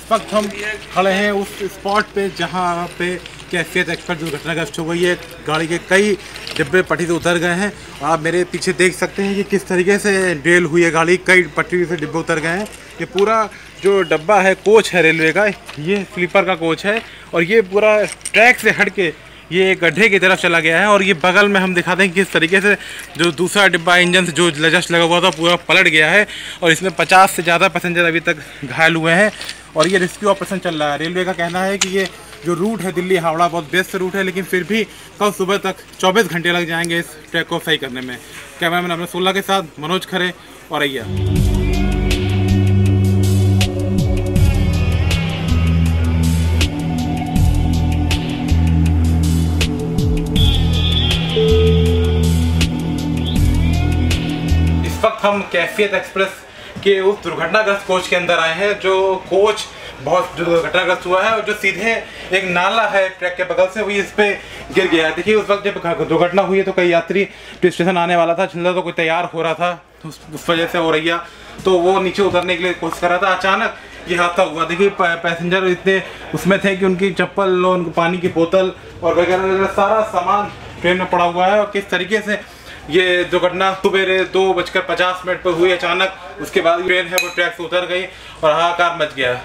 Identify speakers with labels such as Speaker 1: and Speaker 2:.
Speaker 1: वक्त हम खड़े हैं उस स्पॉट पे जहाँ पे कैफियत एक्सप्रेस दुर्घटनाग्रस्त हो गई है। गाड़ी के कई डिब्बे पटरी से उतर गए हैं। आप मेरे पीछे देख सकते हैं कि किस तरीके से डेल हुई है गाड़ी, कई पटरी से डिब्बे उतर गए हैं। ये पूरा जो डब्बा है, कोच है रेलवे का, ये स्लीपर का कोच है और ये पूरा ट्रैक से हट के ये गड्ढे की तरफ चला गया है। और ये बगल में हम दिखाते हैं किस तरीके से जो दूसरा डिब्बा इंजन से जो जस्ट लगा हुआ था पूरा पलट गया है और इसमें 50 से ज़्यादा पैसेंजर अभी तक घायल हुए हैं और ये रेस्क्यू ऑपरेशन चल रहा है। रेलवे का कहना है कि ये जो रूट है दिल्ली हावड़ा बहुत व्यस्त रूट है, लेकिन फिर भी कल सुबह तक 24 घंटे लग जाएंगे इस ट्रैक को सही करने में। कैमरामैन अपने 16 के साथ मनोज खरे और अय्या। इस वक्त हम कैफियत एक्सप्रेस के उस दुर्घटनाग्रस्त कोच के अंदर आए हैं। जो कोच बहुत दुर्घटनाग्रस्त हुआ है और जो सीधे एक नाला है ट्रैक के बगल से, वही इस पे गिर गया है। देखिए, उस वक्त जब दुर्घटना हुई है तो कई यात्री स्टेशन आने वाला था, छिंदा तो कोई तैयार हो रहा था, तो उस वजह से हो रही है तो वो नीचे उतरने के लिए कोशिश कर रहा था। अचानक ये हादसा हुआ। देखिए, पैसेंजर इतने उसमें थे कि उनकी चप्पल, उनको पानी की बोतल और वगैरह सारा सामान ट्रेन में पड़ा हुआ है। और किस तरीके से ये दुर्घटना सुबह 2:50 पर हुई अचानक, उसके बाद ट्रेन है वो ट्रैक से उतर गई और हाहाकार मच गया।